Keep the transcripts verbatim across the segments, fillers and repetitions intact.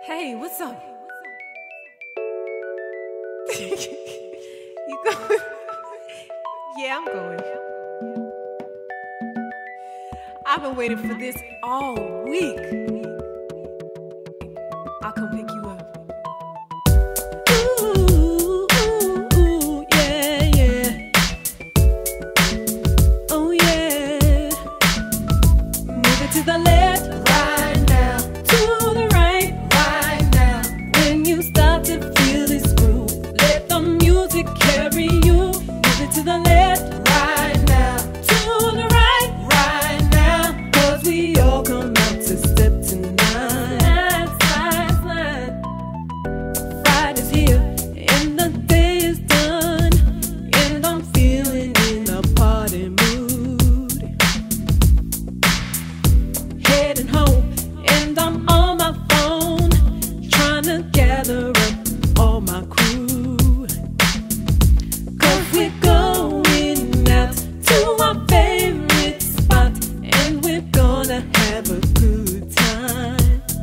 Hey, what's up? You going? Yeah, I'm going. I've been waiting for this all week. I'll come pick you up. Ooh, ooh, ooh, yeah, yeah. Oh, yeah. Move it to the left, right now. To the right, right now. When you start to feel this groove, let the music carry you. Move it to the left, right now. To the right, right now. Cause we all come out to step tonight. Slide, slide, slide. Friday's here and the day is done, and I'm feeling in a party mood. Heading home and I'm on my phone, trying to gather up all my crew. Cause we're going out to our favorite spot, and we're gonna have a good time.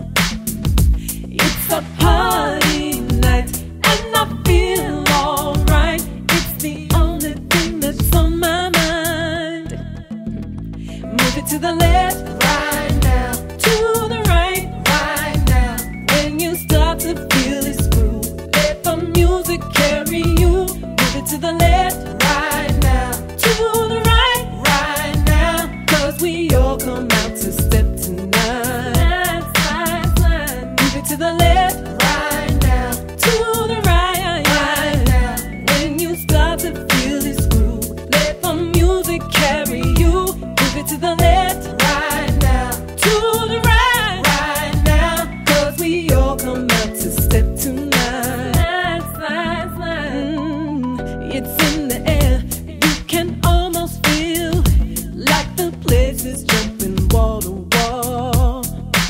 It's a party night and I feel alright. It's the only thing that's on my mind. Move it to the left, right now. To the right, right now. When you start to feel this groove, let the music carry you. Move it to the left, right now. To the right, right now. Cause we all come out to step tonight. Slide, slide, slide. Move it to the left, right now. To the right, right now. When you start to feel this groove, let the music carry you. Move it to the left, right now. To the right, right now. Cause we all come out to step tonight. Slide, slide, slide. Mm, it's in the air. You can almost feel like the place is jumping wall to wall.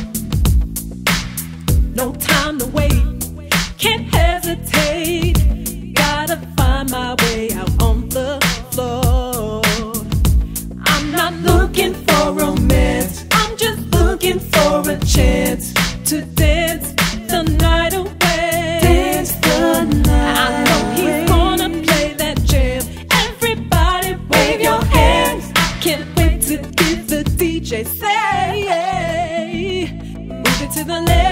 No time to wait, can't hesitate. Gotta find my way out on the floor. I'm not looking for romance, I'm just looking for a chance to dance the night away. Dance the night I know he's gonna play that jam. Everybody wave your hands. I can't wait to give the D J say. Move it to the left,